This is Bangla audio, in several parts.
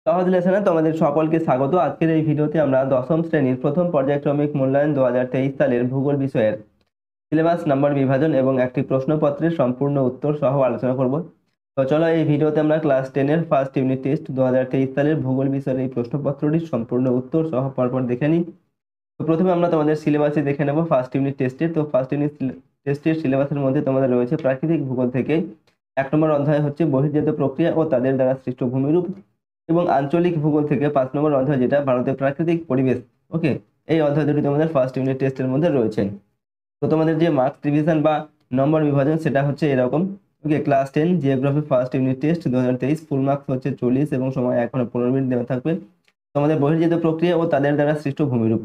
সহজ লেসনে তোমাদের সকলকে স্বাগত। আজকের এই ভিডিওতে আমরা দশম শ্রেণীর প্রথম পর্যায়ক্রমিক মূল্যায়ন 2023 সালের ভূগোল বিষয়ের সিলেবাস নাম্বার বিভাজন এবং একটি প্রশ্নপত্রের সম্পূর্ণ উত্তর সহ আলোচনা করব। তো চলো এই ভিডিওতে আমরা ক্লাস 10 এর ফার্স্ট ইউনিট টেস্ট 2023 সালের ভূগোল বিষয়ের এই প্রশ্নপত্রটির সম্পূর্ণ উত্তর সহ পরপর দেখে নিই। তো প্রথমে আমরা তোমাদের সিলেবাসে দেখে নেব ফার্স্ট ইউনিট টেস্টের। তো ফার্স্ট ইউনিট টেস্টের সিলেবাসের মধ্যে তোমাদের রয়েছে প্রাকৃতিক ভূগোল থেকে 1 নম্বর অধ্যায় হচ্ছে বহির্জাত প্রক্রিয়া ও তাদের দ্বারা সৃষ্ট ভূমিরূপ, এবং আঞ্চলিক ভূগোল থেকে 5 নম্বর অধ্যায় যেটা ভারতের প্রাকৃতিক পরিবেশ। ওকে, এই অধ্যায় দুটি তোমাদের ফার্স্ট ইউনিট টেস্টের মধ্যে রয়েছে। তো তোমাদের যে মার্কস ডিভিশন বা নম্বর বিভাজন সেটা হচ্ছে এরকম। Okay, class 10 geography first unit test 2023 full marks হচ্ছে 40 এবং সময় এখনো 15 মিনিট দেওয়া থাকবে। তোমাদের বহির্জাত প্রক্রিয়া ও তাদের দ্বারা সৃষ্ট ভূমিরূপ,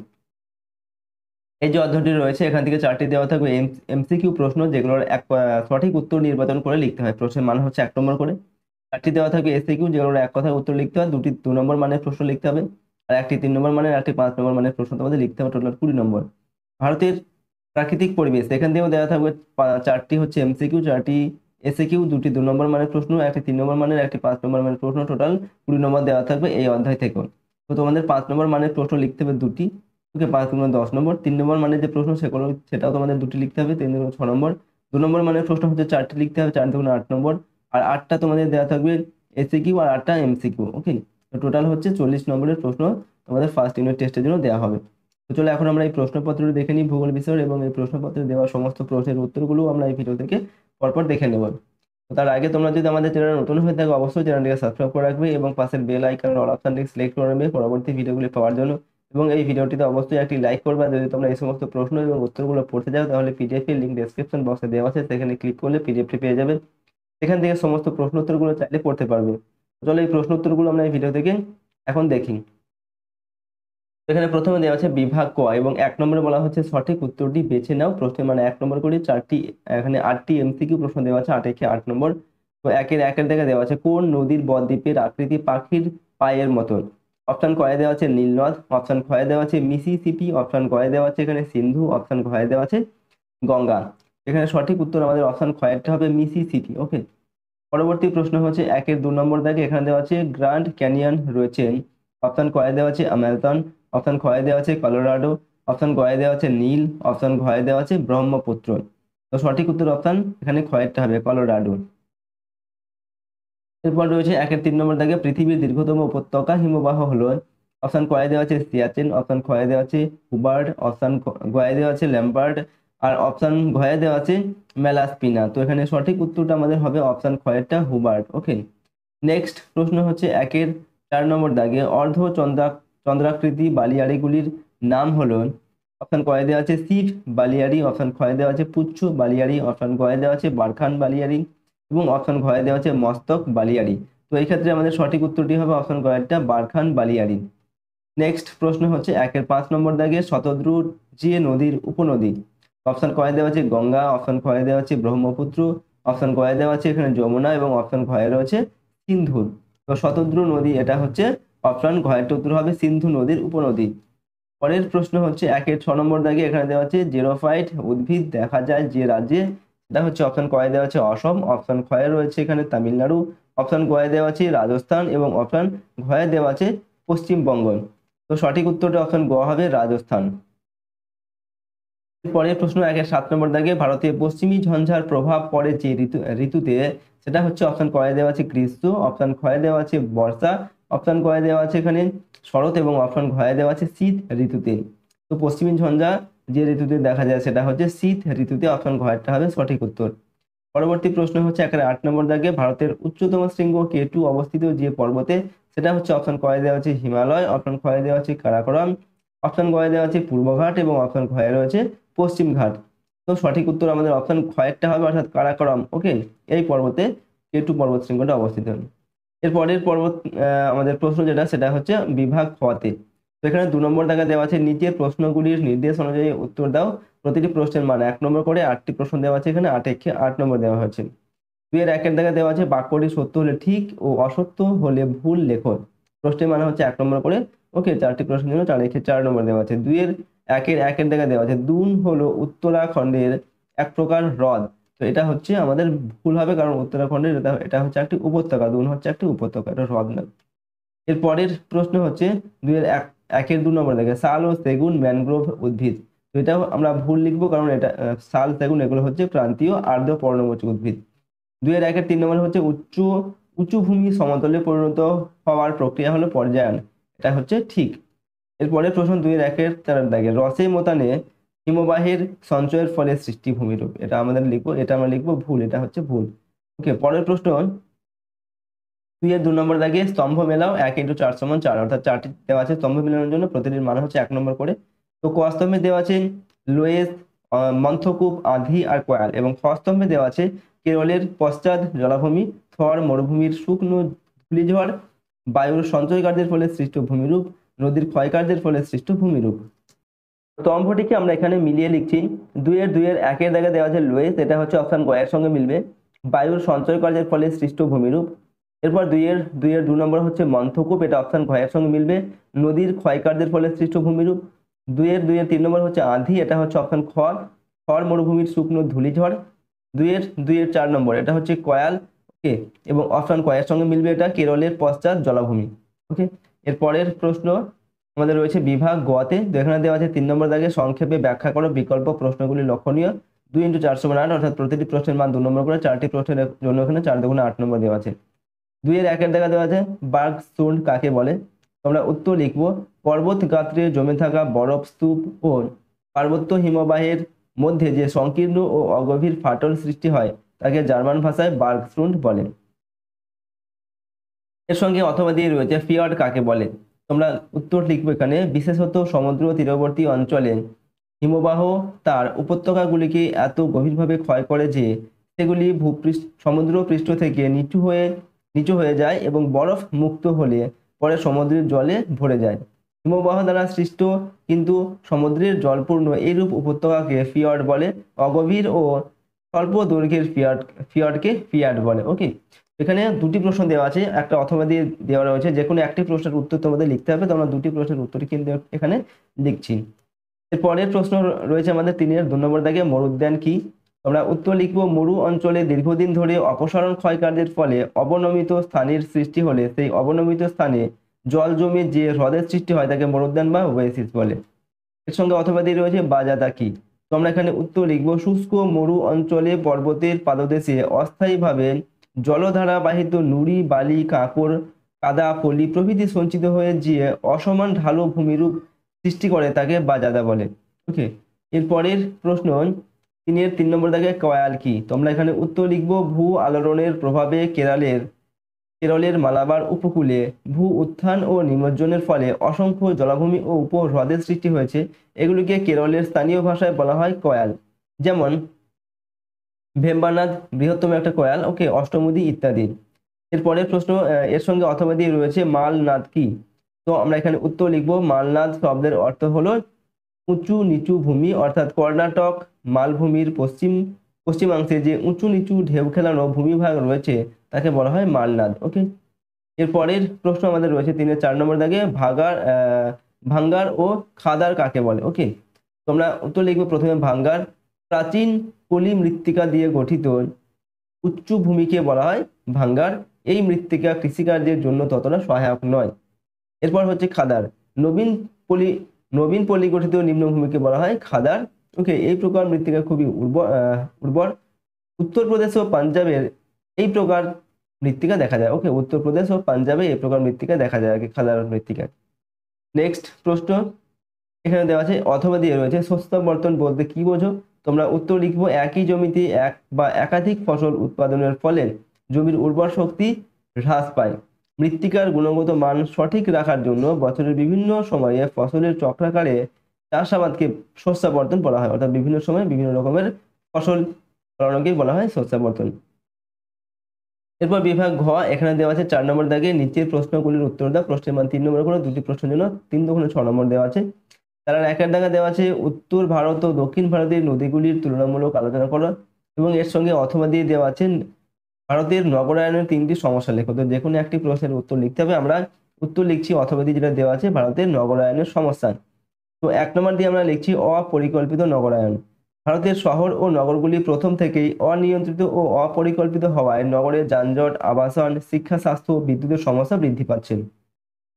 এই যে অধ্যায়টি রয়েছে এখান থেকে 4টি দেওয়া থাকবে এমসিকিউ প্রশ্ন, যেগুলোর সঠিক উত্তর নির্বাচন করে লিখতে হয়। প্রশ্নের মান হচ্ছে 1 নম্বর করে। 4টি দেওয়া থাকবে এসিকিউ, যেগুলোর এক কথায় উত্তর লিখতে হয়। 2টি 2 নম্বর মানের প্রশ্ন লিখতে হবে, আর একটি 3 নম্বর মানের, একটি 5 নম্বর মানের প্রশ্ন তোমাদের লিখতে হবে। টোটাল 20 নম্বর। ভারতের প্রাকৃতিক পরিবেশ এখান থেকেও দেওয়া থাকবে 4টি হচ্ছে এমসিকিউ, 4টি এসিকিউ, 2টি 2 নম্বর মানের প্রশ্ন, একটি 3 নম্বর মানের, একটি 5 নম্বর মানের প্রশ্ন। টোটাল 20 নম্বর দেওয়া থাকবে এই অধ্যায় থেকেও। তো তোমাদের 5 নম্বর মানের প্রশ্ন লিখতে হবে 2টি। ওকে, 5 নম্বর 10 নম্বর। 3 নম্বর মানের যে প্রশ্ন সেটাও তোমাদের 2টি লিখতে হবে, 3 নম্বর 6 নম্বর। 2 নম্বর মানের প্রশ্ন হচ্ছে 4টি লিখতে হবে, 4 দুগুণে 8 নম্বর। আর 8টা তোমাদের দেওয়া থাকবে এসিকিউ আর 8টা এমসিকিউ। ওকে, তো টোটাল হচ্ছে 40 নম্বরের প্রশ্ন তোমাদের ফার্স্ট ইউনিট টেস্টের জন্য দেওয়া হবে। তো চলো এখন আমরা এই প্রশ্নপত্রটি দেখে নিই ভূগোল বিষয়ের, এবং এই প্রশ্নপত্রে দেওয়া সমস্ত প্রশ্নের উত্তরগুলো আমরা এই ভিডিও থেকে পরপর দেখে নেব। তো তার আগে তোমরা যদি আমাদের চ্যানেল নতুন হয়ে থাকো অবশ্যই চ্যানেলটিকে সাবস্ক্রাইব করে রাখবে এবং পাশের বেল আইকন অল অপশনটিকে সিলেক্ট করে নেবে পরবর্তী ভিডিওগুলি পাওয়ার জন্য। এবং এই ভিডিওটিতে অবশ্যই একটি লাইক করবে। আর যদি তোমরা এই সমস্ত প্রশ্ন এবং উত্তরগুলো পড়তে যাও তাহলে পিডিএফ এর লিংক ডেসক্রিপশন বক্সে দেওয়া আছে, সেখানে ক্লিক করলে পিডিএফটি পেয়ে যাবে। সেখান থেকে সমস্ত প্রশ্ন উত্তরগুলো চাইলে পড়তে পারবে। চলো এই প্রশ্ন উত্তরগুলো আমরা এই ভিডিও থেকে এখন দেখি। এখানে প্রথমে দেওয়া আছে বিভাগ ক, এবং 1 নম্বরে বলা হচ্ছে সঠিক উত্তরটি বেছে নাও। প্রশ্নের মানে 1 নম্বর করে 4টি, এখানে 8টি এমসিকিউ প্রশ্ন দেওয়া আছে, 8 একে 8 নম্বর। তো একের দেখে দেওয়া আছে কোন নদীর বদ্বীপের আকৃতি পাখির পায়ের মতন। অপশন কয়ে দেওয়া আছে নীলনদ, অপশন খয়ে দেওয়া আছে মিসিসিপি, অপশন কয়ে দেওয়া আছে এখানে সিন্ধু, অপশন ঘয়ে দেওয়া আছে গঙ্গা। এখানে সঠিক উত্তর আমাদের অপশন খয়েরটা হবে মিসিসিপি। ওকে, পরবর্তী প্রশ্ন হচ্ছে 2 নম্বর দাগে এখানে দেওয়া আছে গ্র্যান্ড ক্যানিয়ন রয়েছে। অপশন কয়ে দেওয়া আছে আমাজন, অপশন খয়ে দেওয়া আছে কলোরাডো, অপশন গয়ে দেওয়া আছে নীল, অপশন ঘয়ে দেওয়া আছে ব্রহ্মপুত্র। তো সঠিক উত্তর অপশন এখানে খয়েরটা হবে কলোরাডো। এরপর রয়েছে 3 নম্বর দাগে পৃথিবীর দীর্ঘতম উপত্যকা হিমবাহ হলো। অপশন কয়ে দেওয়া আছে সিয়াচেন, অপশন খয়ে দেওয়া আছে হুবার্ড, অপশন গয়ে দেওয়া আছে ল্যাম্বার্ড, আর অপশন ঘয়ে দেওয়া আছে মেলাস্পিনা। তো এখানে সঠিক উত্তরটা আমাদের হবে অপশন খয়েরটা হুবার্ড। ওকে, নেক্সট প্রশ্ন হচ্ছে 4 নম্বর দাগে চন্দ্রাকৃতি বালিয়াড়িগুলির নাম হলো। অপশন কয়ে দেওয়া আছে শিব বালিয়াড়ি, অপশন খয়ে দেওয়া আছে পুচ্ছ বালিয়াড়ি, অপশন গয়ে দেওয়া আছে বারখান বালিয়াড়ি, এবং অপশন ঘয়ে দেওয়া আছে মস্তক বালিয়াড়ি। তো এই ক্ষেত্রে আমাদের সঠিক উত্তরটি হবে অপশন গয়েরটা বারখান বালিয়াড়ি। নেক্সট প্রশ্ন হচ্ছে 5 নম্বর দাগে শতদ্রু যে নদীর উপনদী। অপশন কয়ে দেওয়া আছে গঙ্গা, অপশন খয়ে দেওয়া আছে ব্রহ্মপুত্র, অপশন কয়ে দেওয়া আছে এখানে যমুনা, এবং অপশন ঘয়ে রয়েছে সিন্ধু। তো শতদ্রু নদী এটা হচ্ছে অপশন ঘয়েরটা উত্তর হবে সিন্ধু নদীর উপনদী। পরের প্রশ্ন হচ্ছে 6 নম্বর দাগে এখানে দেওয়া আছে জেরোফাইট উদ্ভিদ দেখা যায় যে রাজ্যে। এটা হচ্ছে অপশন কয়ে দেওয়া আছে অসম, অপশন খয়ে রয়েছে এখানে তামিলনাড়ু, অপশন গয়ে দেওয়া আছে রাজস্থান, এবং অপশন ঘয়ে দেওয়া আছে পশ্চিমবঙ্গ। তো সঠিক উত্তরটা অপশন গ হবে রাজস্থান। পরের প্রশ্ন 7 নম্বর দাগে ভারতীয় পশ্চিমী ঝঞ্ঝার প্রভাব পড়ে যে ঋতুতে। সেটা হচ্ছে অপশন কয়ে দেওয়া আছে গ্রীষ্ম, অপশন খয়ে দেওয়া আছে বর্ষা, অপশন কয়ে দেওয়া আছে এখানে শরৎ, এবং অপশন ঘয়ে দেওয়া আছে শীত ঋতুতে। তো পশ্চিমী ঝঞ্ঝা যে ঋতুতে দেখা যায় সেটা হচ্ছে শীত ঋতুতে, অপশন ঘয়েরটা হবে সঠিক উত্তর। পরবর্তী প্রশ্ন হচ্ছে 8 নম্বর দাগে ভারতের উচ্চতম শৃঙ্গ কেটু অবস্থিত যে পর্বতে। সেটা হচ্ছে অপশন কয়ে দেওয়া আছে হিমালয়, অপশন খয়ে দেওয়া আছে কারাকোরাম, অপশন গয়ে দেওয়া আছে পূর্বঘাট, এবং অপশন ঘয়ে রয়েছে পশ্চিম ঘাট। তো সঠিক উত্তর আমাদের অপশন খয়েরটা হবে, অর্থাৎ কারাকোরাম। ওকে, এই পর্বতে কেটু পর্বত শৃঙ্গটা অবস্থিত। এর পরের পর্বত আমাদের প্রশ্ন যেটা সেটা হচ্ছে বিভাগ খতে। তো এখানে 2 নম্বর দাগে দেওয়া আছে নিচের প্রশ্নগুলির নির্দেশ অনুযায়ী উত্তর দাও। প্রতিটি প্রশ্নের মান 1 নম্বর করে, 8টি প্রশ্ন দেওয়া আছে, এখানে 8 একে 8 নম্বর দেওয়া হয়েছে। 2 এর 1 দাগে দেওয়া আছে বাক্যটি সত্য হলে ঠিক ও অসত্য হলে ভুল লেখো। প্রশ্নের মানে হচ্ছে 1 নম্বর করে। ওকে, 4টি প্রশ্নের জন্য 4 একে 4 নম্বর দেওয়া আছে। 2 এর 1 দাগে দেওয়া আছে দুন হলো উত্তরাখণ্ডের এক প্রকার হ্রদ। তো এটা হচ্ছে আমাদের ভুল হবে, কারণ উত্তরাখণ্ডের এটা হচ্ছে একটি উপত্যকা, দুন হচ্ছে একটি উপত্যকা, এটা হ্রদ না। এর পরের প্রশ্ন হচ্ছে 2 নম্বর দেখে শাল ও সেগুন ম্যানগ্রোভ উদ্ভিদ। তো এটাও আমরা ভুল লিখবো, কারণ এটা শাল সেগুন এগুলো হচ্ছে ক্রান্তীয় আর্দ্র পর্ণমোচী উদ্ভিদ। 3 নম্বর হচ্ছে উঁচু ভূমি সমতলে পরিণত হওয়ার প্রক্রিয়া হলো পর্যায়ন, এটা হচ্ছে ঠিক। এরপরে প্রশ্ন 4 দাগে রসে মোতানে হিমবাহের সঞ্চয়ের ফলে সৃষ্টি ভূমিরূপ, এটা আমরা লিখবো ভুল, এটা হচ্ছে ভুল। ওকে, পরের প্রশ্ন 2 নম্বর দাগে স্তম্ভ মেলাও 1 × 4 = 4, অর্থাৎ 4টি দেওয়া আছে স্তম্ভ মেলানোর জন্য, প্রতিটির মান হচ্ছে 1 নম্বর করে। তো ক স্তম্ভে দেওয়া আছে লোয়েস, মন্থকূপ, আঁধি আর কয়াল, এবং খ স্তম্ভে দেওয়া আছে কেরলের পশ্চাৎ জলাভূমি, থর মরুভূমির শুকনো ধূলিঝড়, বায়ুর সঞ্চয় কার্যের ফলে সৃষ্ট ভূমিরূপ, নদীর ক্ষয়কার্যের ফলে সৃষ্ট ভূমিরূপ। স্তম্ভটিকে আমরা এখানে মিলিয়ে লিখছি। 2 দাগে দেওয়া আছে লোয়েস, এটা হচ্ছে অপশন গ এর সঙ্গে মিলবে, বায়ুর সঞ্চয় কার্যের ফলে সৃষ্ট ভূমিরূপ। এরপর 2 নম্বর হচ্ছে মন্থকূপ, এটা অপশন ঘ এর সঙ্গে মিলবে, নদীর ক্ষয়কার্যের ফলে সৃষ্ট ভূমিরূপ। 3 নম্বর হচ্ছে আঁধি, এটা হচ্ছে অপশন খ, থর মরুভূমির শুকনো ধূলিঝড়। 4 নম্বর এটা হচ্ছে কয়াল, ওকে, এবং অপশন ক এর সঙ্গে মিলবে, এটা কেরলের পশ্চাৎ জলাভূমি। ওকে, এর পরের প্রশ্ন আমাদের রয়েছে বিভাগ গতে। তো এখানে দেওয়া আছে 3 নম্বর দাগে সংক্ষেপে ব্যাখ্যা করো বিকল্প প্রশ্নগুলি লক্ষণীয়। 2 × 4 = 8, অর্থাৎ প্রতিটি প্রশ্নের মান 2 নম্বর করে, 4টি প্রশ্নের জন্য এখানে 4 × 2 = 8 নম্বর দেওয়া আছে। 2 দাগে দেওয়া আছে বার্গস্টুন্ড কাকে বলে। তোমরা উত্তর লিখবো পর্বত গাত্রে জমে থাকা বরফ স্তূপ ও পার্বত্য হিমবাহের মধ্যে যে সংকীর্ণ ও অগভীর ফাটল সৃষ্টি হয় তাকে জার্মান ভাষায় বার্গস্টুন্ড বলে। এর সঙ্গে অথবা দিয়ে রয়েছে ফিয়র্ড কাকে বলে। তোমরা উত্তর লিখবে এখানে বিশেষত সমুদ্র তীরবর্তী অঞ্চলে হিমবাহ তার উপত্যকাগুলিকে এত গভীরভাবে ক্ষয় করে যে সেগুলি সমুদ্র পৃষ্ঠ থেকে নিচু হয়ে যায় এবং বরফ মুক্ত হলে পরে সমুদ্রের জলে ভরে যায়। হিমবাহ দ্বারা সৃষ্ট কিন্তু সমুদ্রের জলপূর্ণ এইরূপ উপত্যকাকে ফিয়র্ড বলে। অগভীর ও স্বল্প দৈর্ঘ্যের ফিয়র্ডকে ফিয়ার্ড বলে। ওকে, এখানে 2টি প্রশ্ন দেওয়া আছে, একটা অথবা দিয়ে দেওয়া রয়েছে, যে কোনো একটি প্রশ্নের উত্তর তোমাদের লিখতে হবে। তো আমরা 2টি প্রশ্নের উত্তর কিন্তু এখানে লিখছি। এর পরের প্রশ্ন রয়েছে আমাদের 2 নম্বর দাগে মরুদ্যান কি। আমরা উত্তর লিখবো মরু অঞ্চলে দীর্ঘদিন ধরে অপসারণ ক্ষয়কার্যের ফলে অবনমিত স্থানের সৃষ্টি হলে সেই অবনমিত স্থানে জল জমে যে হ্রদের সৃষ্টি হয় তাকে মরুদ্যান বা ওয়েসিস বলে। এর সঙ্গে অথবা দিয়ে রয়েছে বাজাদা কি। তো আমরা এখানে উত্তর লিখবো শুষ্ক মরু অঞ্চলে পর্বতের পাদদেশে অস্থায়ীভাবে জলধারা বাহিত নুড়ি, বালি, কাঁকড়, কাদা, পলি প্রভৃতি সঞ্চিত হয়ে যে অসমান ঢালু ভূমিরূপ সৃষ্টি করে তাকে বাজাদা বলে। ওকে, এরপরের প্রশ্ন 3 নম্বর দাগে কয়াল কি। তোমরা এখানে উত্তর লিখবো ভূ আলোড়নের প্রভাবে কেরলের মালাবার উপকূলে ভূ উত্থান ও নিমজ্জনের ফলে অসংখ্য জলাভূমি ও উপহ্রদের সৃষ্টি হয়েছে, এগুলিকে কেরলের স্থানীয় ভাষায় বলা হয় কয়াল। যেমন ভেম্বানাদ বৃহত্তম একটা কয়াল, ওকে, অষ্টমুদি ইত্যাদি। এরপরের প্রশ্ন এর সঙ্গে অথবা দিয়ে রয়েছে মালনাদ কি। তো আমরা এখানে উত্তর লিখবো মালনাদ শব্দের অর্থ হলো উঁচু নিচু ভূমি, অর্থাৎ কর্ণাটক মালভূমির পশ্চিমাংশে যে উঁচু নিচু ঢেউ খেলানো ভূমিভাগ রয়েছে তাকে বলা হয় মালনাদ। ওকে, এরপরের প্রশ্ন আমাদের রয়েছে 4 নম্বর দাগে ভাঙ্গার ও খাদার কাকে বলে। ওকে, তোমরা উত্তর লিখবে প্রথমে ভাঙ্গার প্রাচীন পলি মৃত্তিকা দিয়ে গঠিত উচ্চ ভূমিকে বলা হয় ভাঙ্গার। এই মৃত্তিকা কৃষিকার্যের জন্য ততটা সহায়ক নয়। এরপর হচ্ছে খাদার নবীন পলি গঠিত নিম্নভূমিকে বলা হয় খাদার। ওকে, এই প্রকার মৃত্তিকা খুবই উর্বর। উত্তরপ্রদেশ ও পাঞ্জাবের এই প্রকার মৃত্তিকা দেখা যায়। ওকে, উত্তরপ্রদেশ ও পাঞ্জাবে এই প্রকার মৃত্তিকা দেখা যায় খাদার মৃত্তিকা। নেক্সট প্রশ্ন এখানে দেওয়া আছে অথবা দিয়ে রয়েছে শস্যাবর্তন বলতে কি বোঝো। তোমরা উত্তর লিখবো একই জমিতে এক বা একাধিক ফসল উৎপাদনের ফলে জমির উর্বর শক্তি হ্রাস পায়। মৃত্তিকার গুণগত মান সঠিক রাখার জন্য বছরের বিভিন্ন সময়ে ফসলের চক্রাকারে চাষাবাদকে শস্যাবর্তন বলা হয়, অর্থাৎ বিভিন্ন সময়ে বিভিন্ন রকমের ফসল ফলানোকেই বলা হয় শস্যাবর্তন। এরপর বিভাগ ঘ, এখানে দেওয়া আছে 4 নম্বর দাগে নিচের প্রশ্নগুলির উত্তর দাও। প্রশ্নের মান 3 নম্বর করে, 2টি প্রশ্নের জন্য 3 × 6 নম্বর দেওয়া আছে। তারা 1 দাগে দেওয়া আছে উত্তর ভারত ও দক্ষিণ ভারতের নদীগুলির তুলনামূলক আলোচনা করো, এবং এর সঙ্গে অথবা দিয়ে দেওয়া আছে ভারতের নগরায়নের 3টি সমস্যা লেখো। তো যে কোনো একটি প্রশ্নের উত্তর লিখতে হবে। আমরা উত্তর লিখছি অথবা দিয়ে যেটা দেওয়া আছে ভারতের নগরায়নের সমস্যা। তো 1 নম্বর দিয়ে আমরা লিখছি অপরিকল্পিত নগরায়ন। ভারতের শহর ও নগরগুলি প্রথম থেকেই অনিয়ন্ত্রিত ও অপরিকল্পিত হওয়ায় নগরের যানজট, আবাসন, শিক্ষা, স্বাস্থ্য, বিদ্যুতের সমস্যা বৃদ্ধি পাচ্ছে।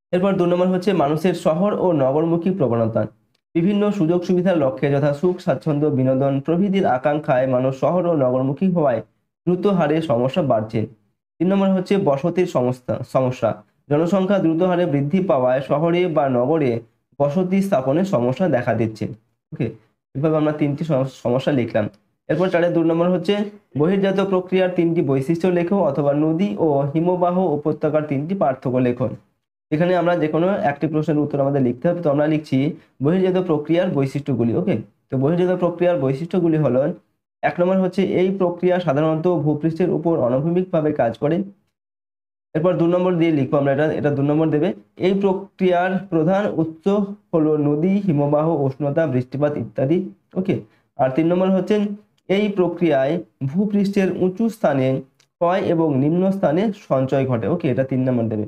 এরপর 2 নম্বর হচ্ছে মানুষের শহর ও নগরমুখী প্রবণতা। বিভিন্ন সুযোগ সুবিধার লক্ষ্যে যথা সুখ স্বাচ্ছন্দ্য বিনোদন প্রভৃতির আকাঙ্ক্ষায় মানুষ শহর ও নগরমুখী হওয়ায় দ্রুত হারে সমস্যা বাড়ছে। 3 নম্বর হচ্ছে বসতির সমস্যা। জনসংখ্যা দ্রুত হারে বৃদ্ধি পাওয়ায় শহরে বা নগরে বসতি স্থাপনের সমস্যা দেখা দিচ্ছে। ওকে, এভাবে আমরা 3টি সমস্যা লিখলাম। এরপর 4 2 নম্বর হচ্ছে বহির্জাত প্রক্রিয়ার 3টি বৈশিষ্ট্য লেখো অথবা নদী ও হিমবাহ উপত্যকার 3টি পার্থক্য লেখো। এখানে আমরা যে কোনো একটি প্রশ্নের উত্তর আমাদের লিখতে হবে। তো আমরা লিখছি বহির্জাত প্রক্রিয়ার বৈশিষ্ট্যগুলি। ওকে, তো বহির্জাত প্রক্রিয়ার বৈশিষ্ট্যগুলি হলো 1 নম্বর হচ্ছে এই প্রক্রিয়া সাধারণত ভূপৃষ্ঠের উপর অনভূমিকভাবে কাজ করে। এরপর 2 নম্বর দিয়ে লিখবো আমরা, এটা 2 নম্বর দেবে। এই প্রক্রিয়ার প্রধান উৎস হলো নদী, হিমবাহ, উষ্ণতা, বৃষ্টিপাত ইত্যাদি। ওকে, আর 3 নম্বর হচ্ছে এই প্রক্রিয়ায় ভূপৃষ্ঠের উঁচু স্থানে ক্ষয় এবং নিম্ন স্থানে সঞ্চয় ঘটে। ওকে, এটা 3 নম্বর দেবে।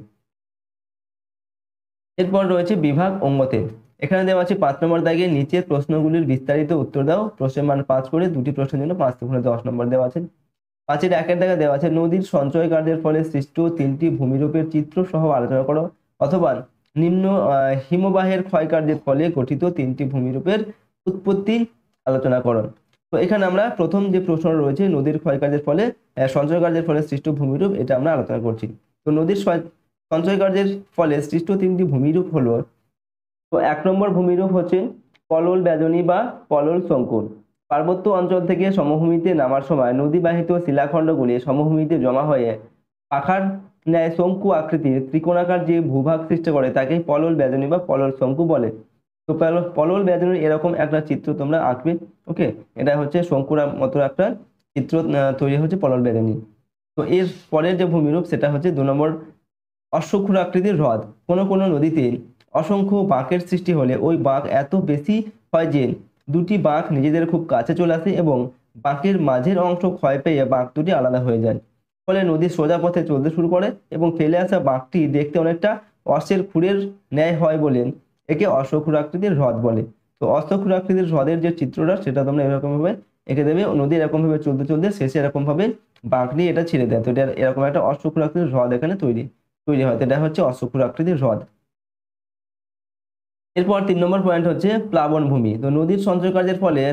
এরপর রয়েছে বিভাগ অঙ্গতে। এখানে দেওয়া আছে 5 নম্বর দাগে নিচের প্রশ্নগুলির বিস্তারিত উত্তর দাও। প্রশ্নের মান 5 করে, দুটি প্রশ্নের জন্য 5 থেকে 10 নম্বর দেওয়া আছে। 5-এর 1-এর দাগে দেওয়া আছে নদীর সঞ্চয় কার্যের ফলে সৃষ্ট 3টি ভূমিরূপের চিত্র সহ আলোচনা করো, অথবা নিম্ন হিমবাহের ক্ষয়কার্যের ফলে গঠিত 3টি ভূমিরূপের উৎপত্তি আলোচনা করো। তো এখানে আমরা প্রথম যে প্রশ্ন রয়েছে নদীর ক্ষয়কার্যের ফলে সঞ্চয় কার্যের ফলে সৃষ্ট ভূমিরূপ, এটা আমরা আলোচনা করছি। তো নদীর সঞ্চয় কার্যের ফলে সৃষ্ট 3টি ভূমিরূপ হলো, তো 1 নম্বর ভূমিরূপ হচ্ছে পলল বেদনী বা পলল সংকুল। পার্বত্য অঞ্চল থেকে সমভূমিতে নামার সময় নদীবাহিত শিলাখণ্ডগুলি সমভূমিতে জমা হয়ে পাখার ন্যায় শঙ্কু আকৃতির ত্রিকোণাকার যে ভূভাগ সৃষ্টি করে তাকে পলল বেদনী বা পলল শঙ্কু বলে। তো পলল বেদনীর এরকম একটা চিত্র তোমরা আঁকবে। ওকে, এটা হচ্ছে শঙ্কুর মতো একটা চিত্র তৈরি হচ্ছে পলল বেদনী। তো এর পরের যে ভূমিরূপ সেটা হচ্ছে 2 নম্বর অশ্বক্ষুর আকৃতির হ্রদ। কোনো কোনো নদীতে অসংখ্য বাঁকের সৃষ্টি হলে ওই বাঁক এত বেশি হয় যে দুটি বাঁক নিজেদের খুব কাছে চলে আসে এবং বাঁকের মাঝের অংশ ক্ষয় পেয়ে বাঁক দুটি আলাদা হয়ে যায়। ফলে নদী সোজা পথে চলতে শুরু করে এবং ফেলে আসা বাঁকটি দেখতে অনেকটা অশ্বের খুরের ন্যায় হয় বলে একে অশ্বক্ষুর আকৃতির হ্রদ বলে। তো অশ্বক্ষুর আকৃতির হ্রদের যে চিত্রটা সেটা তোমরা এরকম ভাবে এঁকে দেবে। নদী এরকম ভাবে চলতে চলতে শেষে এরকম ভাবে বাঁক নিয়ে এটা ছেড়ে দেয়। তো এটা এরকম একটা অশ্বক্ষুর আকৃতির হ্রদ এখানে তৈরি হয়। তো এটা হচ্ছে অশ্বক্ষুর আকৃতির হ্রদ। এরপর 3 নম্বর পয়েন্ট হচ্ছে প্লাবন ভূমি। তো নদীর সঞ্চয় কার্যের ফলে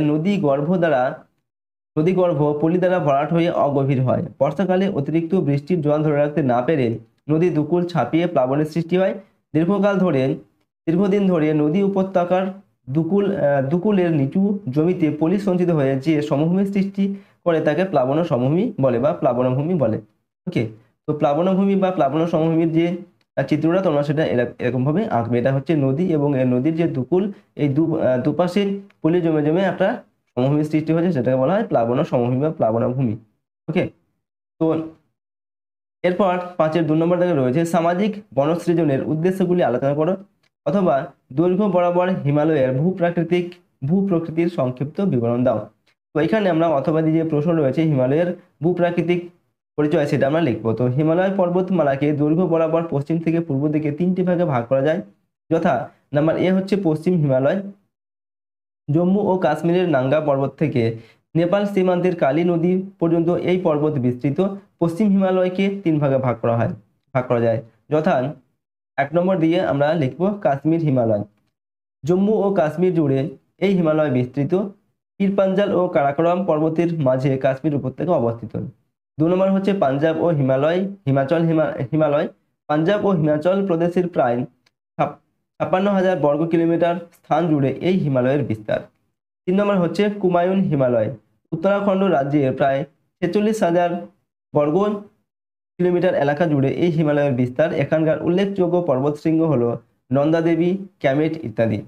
নদী গর্ভ পলি দ্বারা ভরাট হয়ে অগভীর হয়। বর্ষাকালে অতিরিক্ত বৃষ্টির জল ধরে রাখতে না পেরে নদী দুকুল ছাপিয়ে প্লাবনের সৃষ্টি হয়। দীর্ঘদিন ধরে নদী উপত্যকার দুকুলের নিচু জমিতে পলি সঞ্চিত হয়ে যে সমভূমি সৃষ্টি করে তাকে প্লাবন সমভূমি বলে বা প্লাবনভূমি বলে। ওকে, তো প্লাবনভূমি বা প্লাবন সমভূমির যে চিত্রটা তোমরা সেটা এরকম ভাবে আঁকবে। এটা হচ্ছে নদী এবং এই নদীর যে দুকুল, এই দুপাশে পলি জমে জমে একটা সমভূমি সৃষ্টি হয়েছে, সেটাকে বলা হয় প্লাবন সমভূমি বা প্লাবনভূমি। ওকে, তো এরপর 5-এর 2 নম্বর দাগে রয়েছে সামাজিক বনসৃজনের উদ্দেশ্যগুলি আলোচনা করো, অথবা দৈর্ঘ্য বরাবর হিমালয়ের ভূপ্রকৃতির সংক্ষিপ্ত বিবরণ দাও। তো এখানে আমরা অথবা দিয়ে যে প্রশ্ন রয়েছে হিমালয়ের ভূপ্রাকৃতিক পরিচয় সেটা আমরা লিখবো। তো হিমালয় পর্বতমালাকে দৈর্ঘ্য বরাবর পশ্চিম থেকে পূর্ব দিকে 3টি ভাগে ভাগ করা যায়, যথা নাম্বার এ হচ্ছে পশ্চিম হিমালয়, জম্মু ও কাশ্মীরের নাঙ্গা পর্বত থেকে নেপাল সীমান্তের কালী নদী পর্যন্ত এই পর্বত বিস্তৃত। পশ্চিম হিমালয়কে 3 ভাগে ভাগ করা যায়, যথা 1 নম্বর দিয়ে আমরা লিখবো কাশ্মীর হিমালয়। জম্মু ও কাশ্মীর জুড়ে এই হিমালয় বিস্তৃত। পীরপাঞ্জাল ও কারাকোরাম পর্বতের মাঝে কাশ্মীর উপত্যকা অবস্থিত। 2 নম্বর হচ্ছে পাঞ্জাব ও হিমালয়। পাঞ্জাব ও হিমাচল প্রদেশের প্রায় 56,000 বর্গ কিলোমিটার স্থান জুড়ে এই হিমালয়ের বিস্তার। 3 নম্বর হচ্ছে কুমায়ুন হিমালয়। উত্তরাখণ্ড রাজ্যের প্রায় 46,000 বর্গ কিলোমিটার এলাকা জুড়ে এই হিমালয়ের বিস্তার। এখানকার উল্লেখযোগ্য পর্বতশৃঙ্গ হলো নন্দা দেবী, ক্যামেট ইত্যাদি।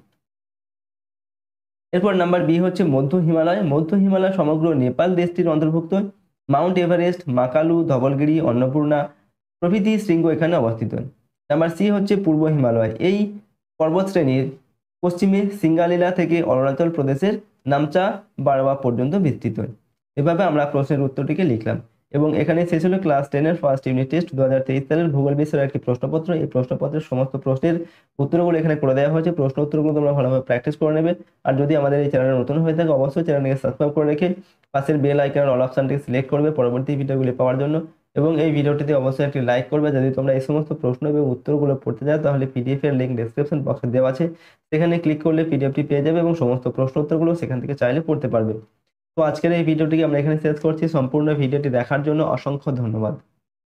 এরপর নাম্বার বি হচ্ছে মধ্য হিমালয়। মধ্য হিমালয় সমগ্র নেপাল দেশটির অন্তর্ভুক্ত। মাউন্ট এভারেস্ট, মাকালু, ধবলগিরি, অন্নপূর্ণা প্রভৃতি শৃঙ্গ এখানে অবস্থিত। নাম্বার সি হচ্ছে পূর্ব হিমালয়। এই পর্বতশ্রেণীর পশ্চিমে সিঙ্গালীলা থেকে অরুণাচল প্রদেশের নামচা বারওয়া পর্যন্ত বিস্তৃত। এভাবে আমরা প্রশ্নের উত্তরটিকে লিখলাম এবং এখানে শেষ হলো ক্লাস 10-এর ফার্স্ট ইউনিট টেস্ট 2023 সালের ভূগোল বিষয়ের একটি প্রশ্নপত্র। এই প্রশ্নপত্রের সমস্ত প্রশ্নের উত্তরগুলো এখানে করে দেওয়া হয়েছে। প্রশ্ন উত্তরগুলো তোমরা ভালোভাবে প্র্যাকটিস করে নেবে। আর যদি আমাদের এই চ্যানেলে নতুন হয়ে থাকে অবশ্যই চ্যানেলটিকে সাবস্ক্রাইব করে রেখে পাশের বেল আইকনের অল অপশনটিকে সিলেক্ট করবে পরবর্তী ভিডিওগুলি পাওয়ার জন্য। এবং এই ভিডিওটিতে অবশ্যই একটি লাইক করবে। যদি তোমরা এই সমস্ত প্রশ্ন এবং উত্তরগুলো পড়তে চাও তাহলে পিডিএফ এর লিঙ্ক ডেসক্রিপশন বক্সে দেওয়া আছে, সেখানে ক্লিক করলে পিডিএফটি পেয়ে যাবে এবং সমস্ত প্রশ্ন উত্তরগুলো সেখান থেকে চাইলে পড়তে পারবে। তো আজকের এই ভিডিওটিকে আমরা এখানে শেষ করছি। সম্পূর্ণ ভিডিওটি দেখার জন্য অসংখ্য ধন্যবাদ।